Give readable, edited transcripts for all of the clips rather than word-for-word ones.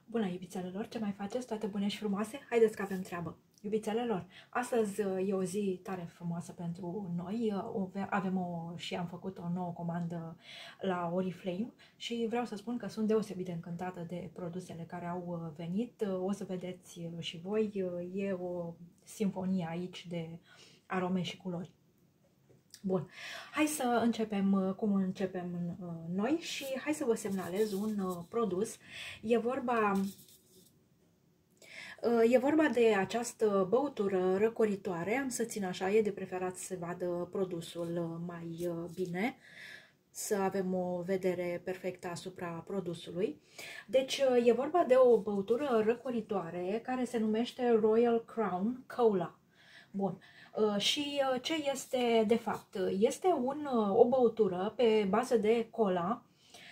Bună, iubițelelor! Ce mai faceți? Toate bune și frumoase? Haideți că avem treabă! Iubițelelor, astăzi e o zi tare frumoasă pentru noi. Și am făcut o nouă comandă la Oriflame și vreau să spun că sunt deosebit de încântată de produsele care au venit. O să vedeți și voi, e o simfonie aici de arome și culori. Bun, hai să începem cum începem noi și hai să vă semnalez un produs. E vorba de această băutură răcoritoare. Am să țin așa, e de preferat să se vadă produsul mai bine, să avem o vedere perfectă asupra produsului. Deci e vorba de o băutură răcoritoare care se numește Royal Crown Cola. Bun. Și ce este de fapt? Este o băutură pe bază de cola.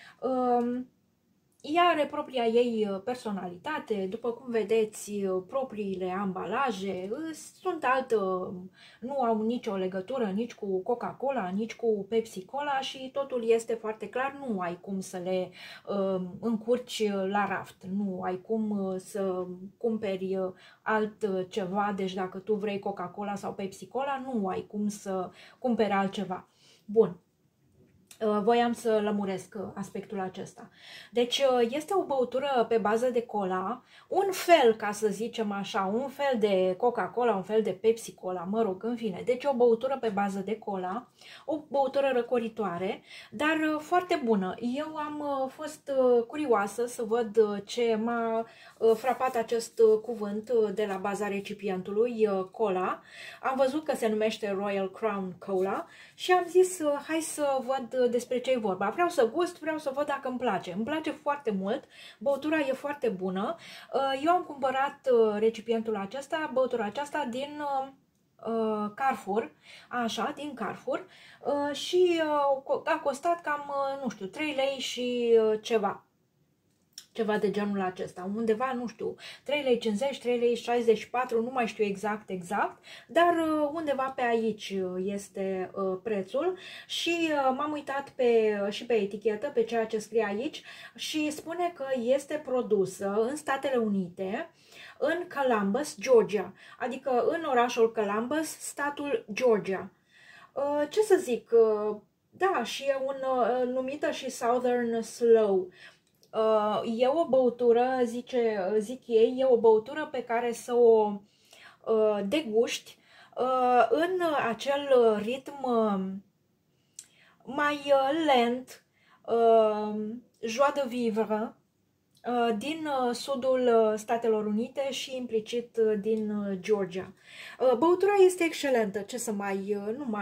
Ea are propria ei personalitate, după cum vedeți, propriile ambalaje sunt nu au nicio legătură nici cu Coca-Cola, nici cu Pepsi-Cola și totul este foarte clar, nu ai cum să le încurci la raft, nu ai cum să cumperi altceva, deci dacă tu vrei Coca-Cola sau Pepsi-Cola, nu ai cum să cumperi altceva. Bun. Voiam să lămuresc aspectul acesta. Deci este o băutură pe bază de cola, un fel, ca să zicem așa, un fel de Coca-Cola, un fel de Pepsi-Cola, mă rog, în fine. Deci o băutură pe bază de cola, o băutură răcoritoare, dar foarte bună. Eu am fost curioasă să văd ce m-a frapat acest cuvânt de la baza recipientului, cola. Am văzut că se numește Royal Crown Cola și am zis hai să văd despre ce e vorba. Vreau să gust, vreau să văd dacă îmi place. Îmi place foarte mult, băutura e foarte bună. Eu am cumpărat recipientul acesta, băutura aceasta din Carrefour, așa, din Carrefour și a costat cam, nu știu, 3 lei și ceva de genul acesta, undeva, nu știu, 3,50 lei, 3,64 lei, nu mai știu exact, dar undeva pe aici este prețul și m-am uitat și pe etichetă, pe ceea ce scrie aici și spune că este produsă în Statele Unite, în Columbus, Georgia, adică în orașul Columbus, statul Georgia. Ce să zic, da, și e numită și Southern Slow. E o băutură, zic ei, e o băutură pe care să o deguști în acel ritm mai lent, joie de vivre, din sudul Statelor Unite și implicit din Georgia. Băutura este excelentă, ce să mai,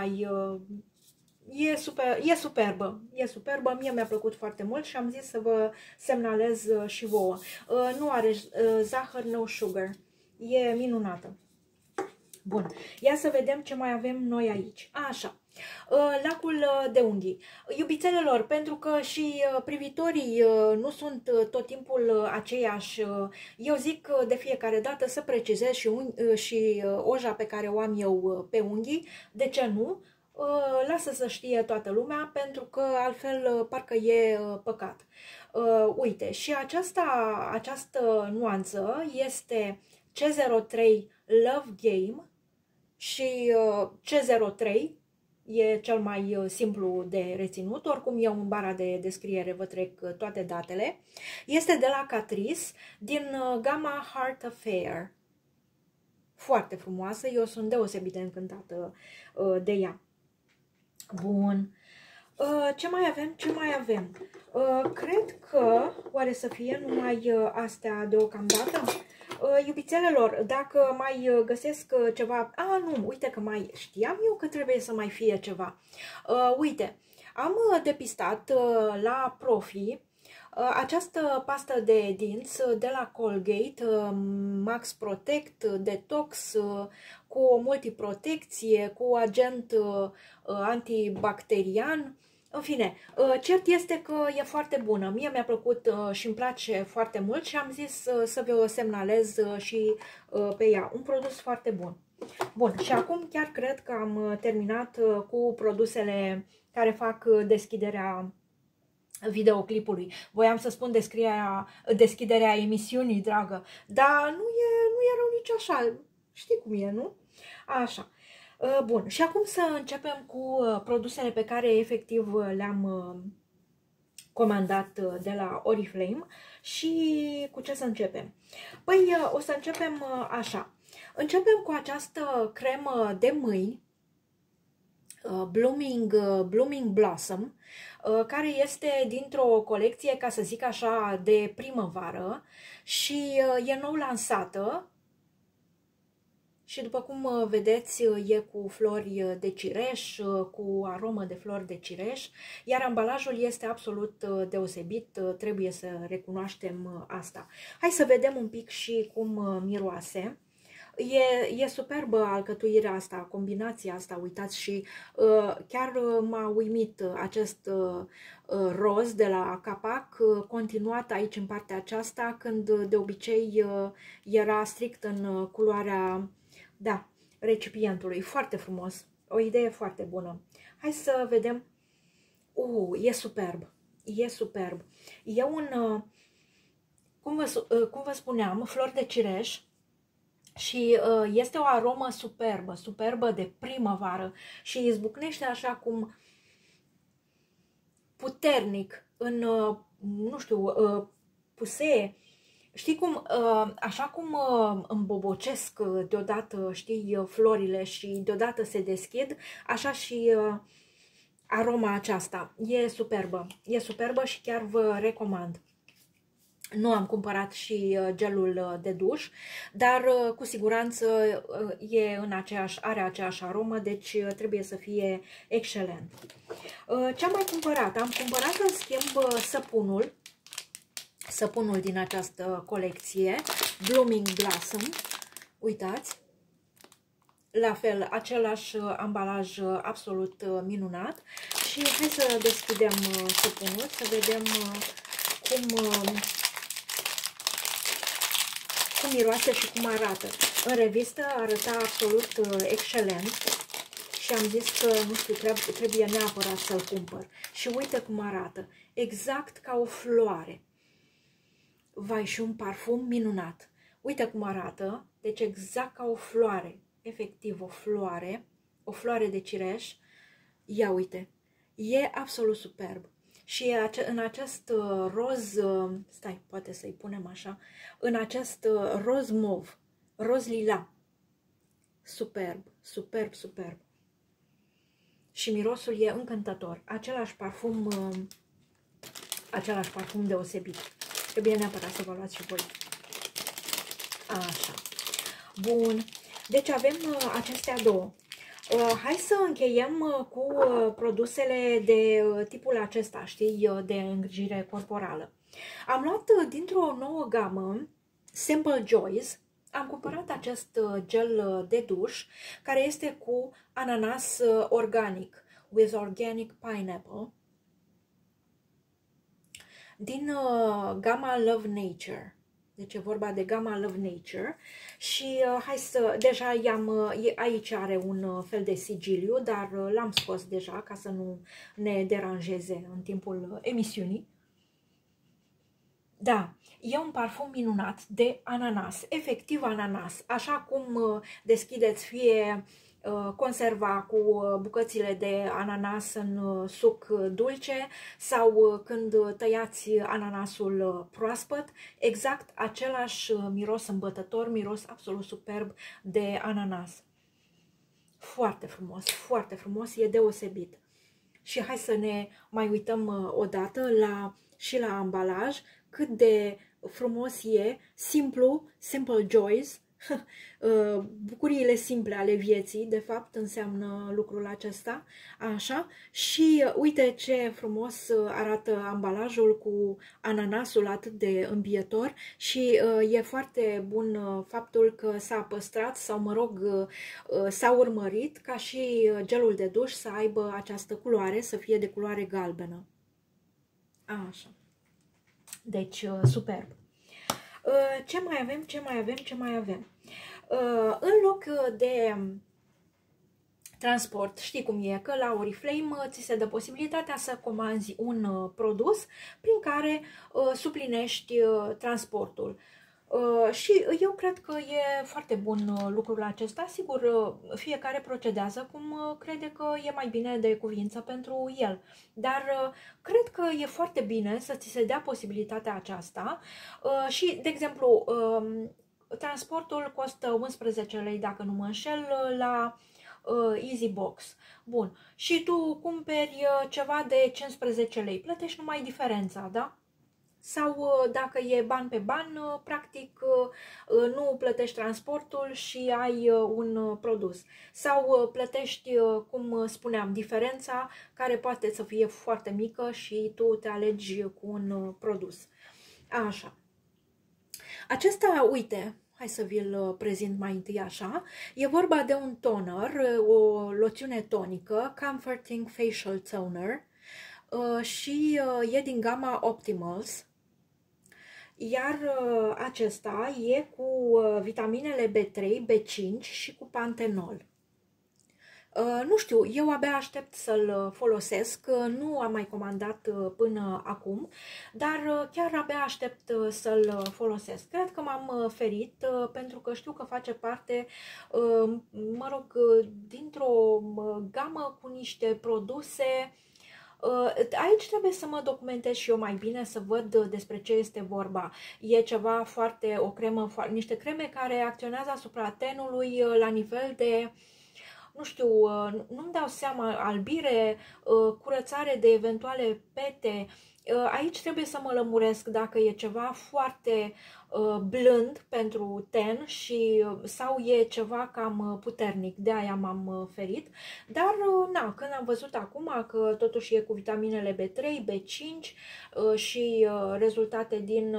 E superbă, mie mi-a plăcut foarte mult și am zis să vă semnalez și vouă. Nu are zahăr, no sugar, e minunată. Bun, ia să vedem ce mai avem noi aici. Așa, lacul de unghii. Iubițelelor, pentru că și privitorii nu sunt tot timpul aceiași, eu zic de fiecare dată să precizez și oja pe care o am eu pe unghii, de ce nu? Lasă să știe toată lumea, pentru că altfel parcă e păcat. Uite, și această nuanță este C03 Love Game și C03 e cel mai simplu de reținut, oricum eu în bara de descriere vă trec toate datele. Este de la Catrice, din gama Heart Affair. Foarte frumoasă, eu sunt deosebit de încântată de ea. Bun. Ce mai avem? Cred că oare să fie numai astea deocamdată? Iubițelelor, dacă mai găsesc ceva... nu, uite că mai știam eu că trebuie să mai fie ceva. Uite, am depistat la Profi această pastă de dinți de la Colgate, Max Protect, Detox, cu o multiprotecție, cu agent antibacterian. În fine, cert este că e foarte bună. Mie mi-a plăcut și îmi place foarte mult și am zis să vă semnalez și pe ea. Un produs foarte bun. Bun, și acum chiar cred că am terminat cu produsele care fac deschiderea videoclipului. Voiam să spun deschiderea emisiunii, dragă, dar nu e rău nici așa. Știi cum e, nu? Așa. Bun, și acum să începem cu produsele pe care efectiv le-am comandat de la Oriflame. Și cu ce să începem? Păi o să începem așa. Începem cu această cremă de mâini Blooming Blossom, care este dintr-o colecție, ca să zic așa, de primăvară și e nou lansată. Și după cum vedeți, e cu flori de cireș, cu aromă de flori de cireș, iar ambalajul este absolut deosebit, trebuie să recunoaștem asta. Hai să vedem un pic și cum miroase. E superbă alcătuirea asta, combinația asta, uitați, și chiar m-a uimit acest roz de la capac, continuat aici în partea aceasta, când de obicei era strict în culoarea, da, recipientului. Foarte frumos, o idee foarte bună. Hai să vedem. E superb, e superb. E un, cum vă spuneam, flori de cireș. Și este o aromă superbă, superbă de primăvară și izbucnește așa cum puternic în, nu știu, pusee. Știi cum, așa cum îmbobocesc deodată, știi, florile și deodată se deschid, așa și aroma aceasta. E superbă și chiar vă recomand. Nu am cumpărat și gelul de duș, dar cu siguranță are aceeași aromă, deci trebuie să fie excelent. Ce am mai cumpărat? Am cumpărat în schimb săpunul din această colecție, Blooming Blossom. Uitați, la fel, același ambalaj absolut minunat. Și hai să deschidem săpunul, să vedem cum miroase și cum arată. În revistă arăta absolut excelent și am zis că, nu știu, trebuie neapărat să-l cumpăr. Și uite cum arată, exact ca o floare. Vai, și un parfum minunat. Uite cum arată, deci exact ca o floare, efectiv o floare de cireș. Ia uite, e absolut superb. Și în acest roz, stai, poate să-i punem așa, în acest roz mov, roz lila, superb, superb, superb. Și mirosul e încântător, același parfum deosebit. Trebuie neapărat să vă luați și voi. Așa, bun, deci avem acestea două. Hai să încheiem cu produsele de tipul acesta, știi, de îngrijire corporală. Am luat dintr-o nouă gamă, Simple Joys, am cumpărat acest gel de duș, care este cu ananas organic, with organic pineapple, din gama Love Nature. Deci e vorba de gama Love Nature și hai să, deja aici are un fel de sigiliu, dar l-am scos deja ca să nu ne deranjeze în timpul emisiunii. Da, e un parfum minunat de ananas, efectiv ananas, așa cum deschideți fie conserva cu bucățile de ananas în suc dulce sau când tăiați ananasul proaspăt, exact același miros îmbătător, miros absolut superb de ananas. Foarte frumos, e deosebit. Și hai să ne mai uităm odată și la ambalaj, cât de frumos e, Simple Joys, bucuriile simple ale vieții, de fapt, înseamnă lucrul acesta, așa, și uite ce frumos arată ambalajul cu ananasul atât de îmbietor și e foarte bun faptul că s-a păstrat sau, mă rog, s-a urmărit ca și gelul de duș să aibă această culoare, să fie de culoare galbenă. Așa. Deci, superb. Ce mai avem? În loc de transport. Știi cum e, că la Oriflame ți se dă posibilitatea să comanzi un produs prin care suplinești transportul. Și eu cred că e foarte bun lucrul acesta. Sigur, fiecare procedează cum crede că e mai bine de cuvință pentru el. Dar cred că e foarte bine să ți se dea posibilitatea aceasta. Și, de exemplu, transportul costă 11 lei, dacă nu mă înșel, la EasyBox. Bun. Și tu cumperi ceva de 15 lei. Plătești numai diferența, da? Sau dacă e ban pe ban, practic nu plătești transportul și ai un produs. Sau plătești, cum spuneam, diferența, care poate să fie foarte mică și tu te alegi cu un produs. Așa. Acesta, uite, hai să vi-l prezint mai întâi așa. E vorba de un toner, o loțiune tonică, Comforting Facial Toner, și e din gama Optimals. Iar acesta e cu vitaminele B3, B5 și cu pantenol. Nu știu, eu abia aștept să-l folosesc, nu am mai comandat până acum, dar chiar abia aștept să-l folosesc. Cred că m-am ferit pentru că știu că face parte, mă rog, dintr-o gamă cu niște produse. Aici trebuie să mă documentez și eu mai bine, să văd despre ce este vorba. E ceva foarte, o cremă, niște creme care acționează asupra tenului la nivel de, nu știu, nu-mi dau seama, albire, curățare de eventuale pete. Aici trebuie să mă lămuresc dacă e ceva foarte blând pentru ten și sau e ceva cam puternic, de aia m-am ferit. Dar, na, când am văzut acum că totuși e cu vitaminele B3, B5 și rezultate din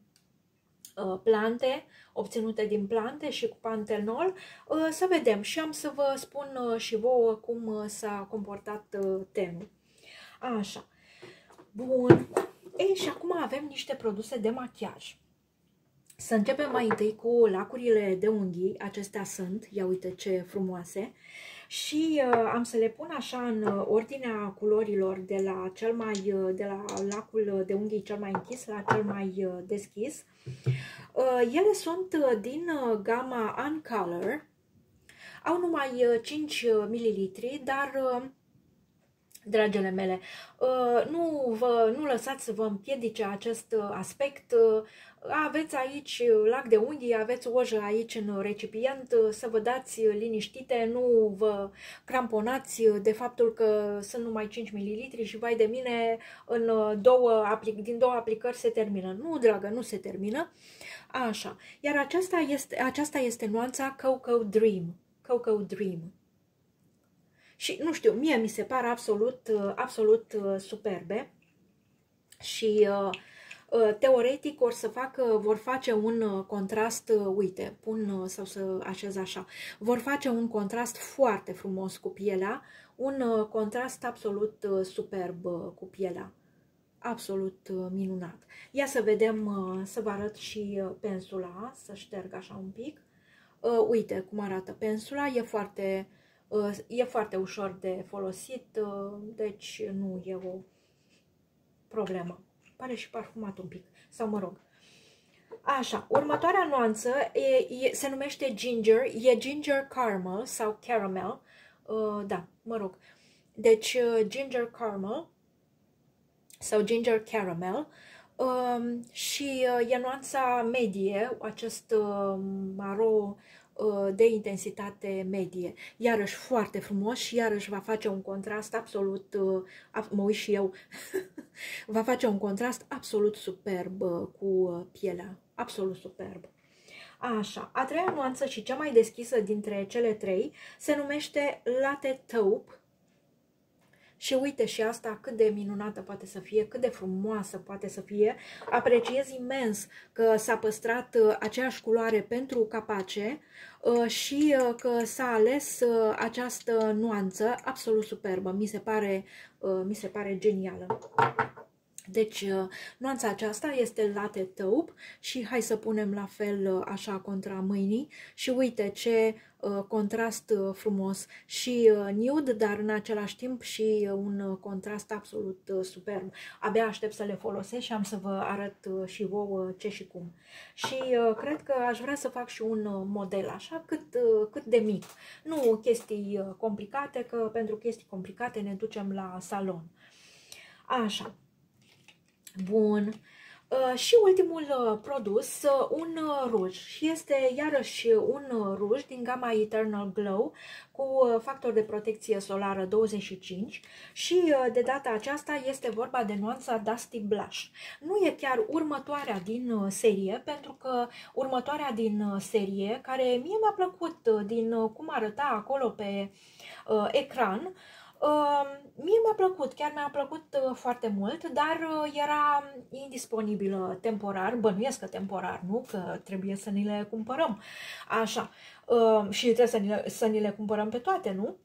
plante, obținute din plante și cu pantenol, să vedem și am să vă spun și vouă cum s-a comportat tenul. Așa. Bun. Ei, și acum avem niște produse de machiaj. Să începem mai întâi cu lacurile de unghii. Acestea sunt, ia uite ce frumoase. Și am să le pun așa în ordinea culorilor de la lacul de unghii cel mai închis la cel mai deschis. Ele sunt din gama Uncolor. Au numai 5 ml, dar dragele mele, nu lăsați să vă împiedice acest aspect. Aveți aici lac de unghii, aveți ojă aici în recipient, să vă dați liniștite, nu vă cramponați de faptul că sunt numai 5 ml și vai de mine, din două aplicări se termină. Nu, dragă, nu se termină. Așa. Iar aceasta este nuanța Cocoa Dream. Cocoa Dream. Și nu știu, mie mi se par absolut superbe și teoretic vor face un contrast, uite, pun sau să așez așa, vor face un contrast foarte frumos cu pielea, un contrast absolut superb cu pielea, absolut minunat. Ia să vedem, să vă arăt și pensula, să șterg așa un pic. Uite cum arată pensula, e foarte ușor de folosit, deci nu e o problemă. Pare și parfumat un pic, sau mă rog. Așa, următoarea nuanță se numește Ginger, e Ginger Caramel sau Caramel, da, mă rog. Deci Ginger Caramel sau Ginger Caramel și e nuanța medie, acest maro de intensitate medie. Iarăși foarte frumos și iarăși va face un contrast absolut, mă uit și eu, va face un contrast absolut superb cu pielea, absolut superb. Așa, a treia nuanță și cea mai deschisă dintre cele trei se numește Latte Taupe. Și uite și asta cât de minunată poate să fie, cât de frumoasă poate să fie. Apreciez imens că s-a păstrat aceeași culoare pentru capace și că s-a ales această nuanță absolut superbă. Mi se pare genială. Deci, nuanța aceasta este latte taupe și hai să punem la fel așa contra mâinii și uite ce contrast frumos și nude, dar în același timp și un contrast absolut superb. Abia aștept să le folosesc și am să vă arăt și vouă ce și cum. Și cred că aș vrea să fac și un model așa cât de mic. Nu chestii complicate, că pentru chestii complicate ne ducem la salon. Așa. Bun. Și ultimul produs, un ruj. Și este iarăși un ruj din gama Eternal Glow cu factor de protecție solară 25 și de data aceasta este vorba de nuanța Dusty Blush. Nu e chiar următoarea din serie, pentru că următoarea din serie, care mie mi-a plăcut din cum arăta acolo pe ecran, mie mi-a plăcut, chiar mi-a plăcut foarte mult, dar era indisponibilă temporar, bănuiesc că temporar, nu? Că trebuie să ni le cumpărăm, așa, și trebuie să ni le cumpărăm pe toate, nu?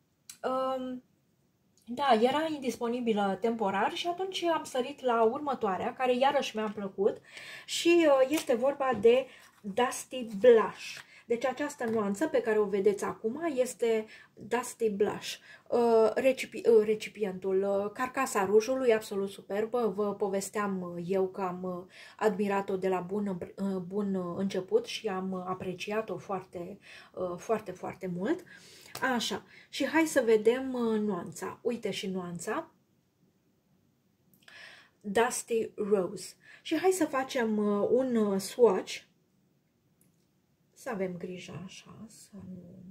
Da, era indisponibilă temporar și atunci am sărit la următoarea, care iarăși mi-a plăcut și este vorba de Dusty Blush. Deci această nuanță pe care o vedeți acum este Dusty Blush. Recipientul, carcasa rujului, absolut superbă. Vă povesteam eu că am admirat-o de la bun început și am apreciat-o foarte, foarte, foarte mult. Așa, și hai să vedem nuanța. Uite și nuanța. Dusty Rose. Și hai să facem un swatch. Să avem grijă așa, să nu...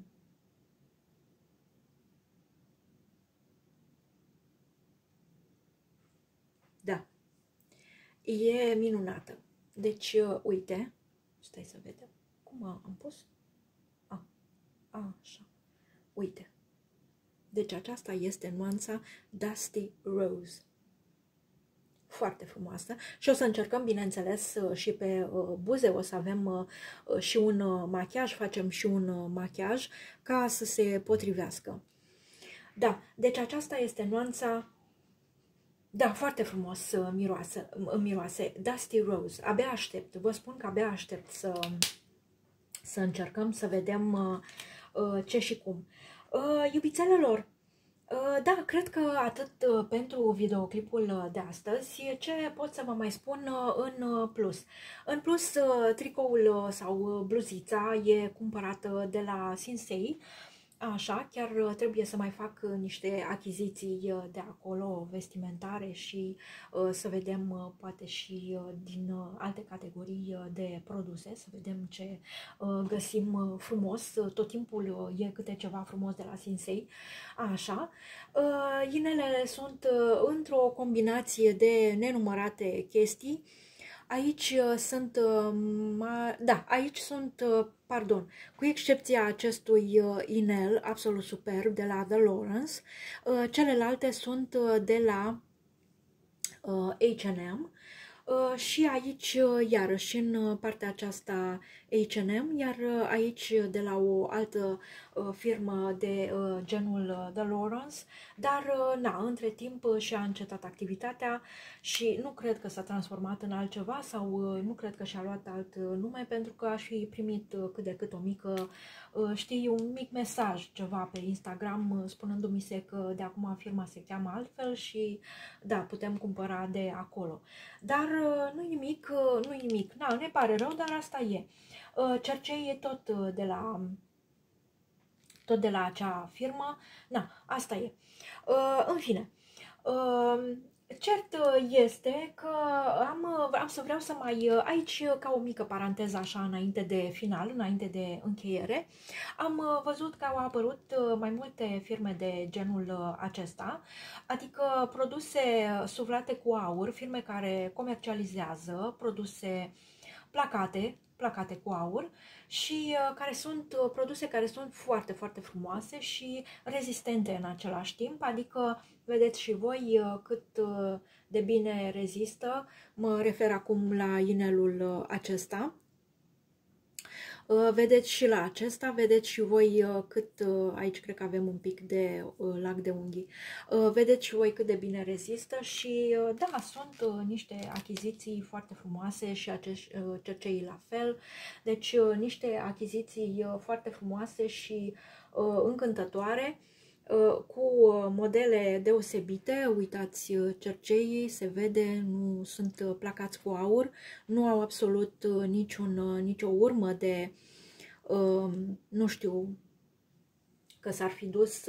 Da, e minunată. Deci, uite, stai să vedem. Cum am pus? Așa, uite. Deci aceasta este nuanța Dusty Rose. Foarte frumoasă și o să încercăm, bineînțeles, și pe buze, o să avem și un machiaj, facem și un machiaj ca să se potrivească. Da, deci aceasta este nuanța, da, foarte frumos miroase, Dusty Rose. Abia aștept, vă spun că abia aștept să încercăm, să vedem ce și cum. Iubițelelor, da, cred că atât pentru videoclipul de astăzi. Ce pot să vă mai spun în plus? În plus, tricoul sau bluzița e cumpărată de la Sinsei. Așa, chiar trebuie să mai fac niște achiziții de acolo, vestimentare și să vedem poate și din alte categorii de produse, să vedem ce găsim frumos. Tot timpul e câte ceva frumos de la Sinsei. Așa, inelele sunt într-o combinație de nenumărate chestii. Aici sunt, da, aici sunt, pardon, cu excepția acestui inel absolut superb de la The Lawrence, celelalte sunt de la H&M. Și aici, iarăși, în partea aceasta H&M, iar aici de la o altă firmă de genul The Lawrence, dar, na, între timp și-a încetat activitatea și nu cred că s-a transformat în altceva sau nu cred că și-a luat alt nume, pentru că aș fi primit cât de cât o mică, știi, un mic mesaj, ceva pe Instagram, spunându-mi se că de acum firma se cheamă altfel și, da, putem cumpăra de acolo. Dar nu-i nimic, nu-i nimic. Na, ne pare rău, dar asta e. Cercei e tot de la acea firmă. Na, asta e. În fine, cert este că vreau să mai, aici ca o mică paranteză așa înainte de final, înainte de încheiere, am văzut că au apărut mai multe firme de genul acesta, adică produse suflate cu aur, firme care comercializează produse placate cu aur și care sunt produse care sunt foarte, foarte frumoase și rezistente în același timp, adică vedeți și voi cât de bine rezistă. Mă refer acum la inelul acesta. Vedeți și la acesta, vedeți și voi cât, aici cred că avem un pic de lac de unghii, vedeți și voi cât de bine rezistă și da, sunt niște achiziții foarte frumoase și acești cercei la fel, deci niște achiziții foarte frumoase și încântătoare, cu modele deosebite. Uitați, cerceii se vede, nu sunt placați cu aur, nu au absolut nicio urmă de, nu știu, că s-ar fi dus,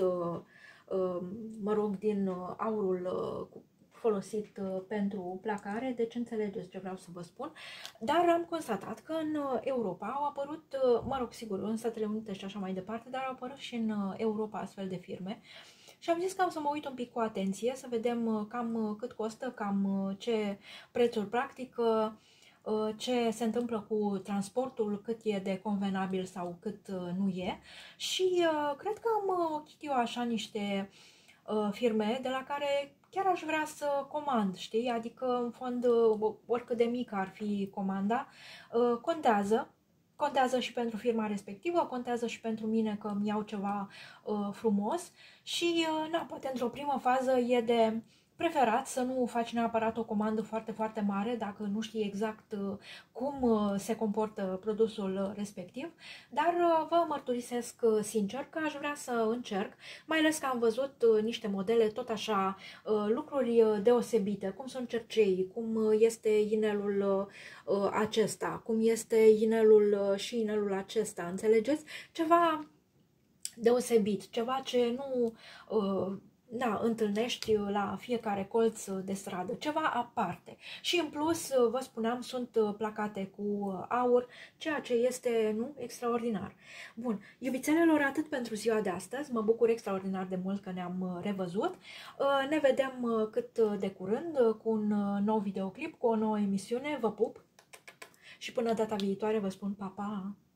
mă rog, din aurul folosit pentru placare, deci înțelegeți ce vreau să vă spun. Dar am constatat că în Europa au apărut, mă rog, sigur, în Statele Unite și așa mai departe, dar au apărut și în Europa astfel de firme. Și am zis că am să mă uit un pic cu atenție, să vedem cam cât costă, cam ce prețuri practică, ce se întâmplă cu transportul, cât e de convenabil sau cât nu e. Și cred că am ochit eu așa niște firme de la care chiar aș vrea să comand, știi? Adică, în fond, oricât de mică ar fi comanda, contează. Contează și pentru firma respectivă, contează și pentru mine că îmi iau ceva frumos și, na, poate într-o primă fază e de preferat să nu faci neapărat o comandă foarte, foarte mare dacă nu știi exact cum se comportă produsul respectiv, dar vă mărturisesc sincer că aș vrea să încerc, mai ales că am văzut niște modele tot așa, lucruri deosebite, cum sunt cerceii, cum este inelul acesta, cum este inelul și inelul acesta, înțelegeți? Ceva deosebit, ceva ce nu da, întâlnești la fiecare colț de stradă, ceva aparte. Și în plus, vă spuneam, sunt placate cu aur, ceea ce este, nu, extraordinar. Bun, iubițelelor, atât pentru ziua de astăzi, mă bucur extraordinar de mult că ne-am revăzut. Ne vedem cât de curând cu un nou videoclip, cu o nouă emisiune, vă pup și până data viitoare vă spun pa, pa!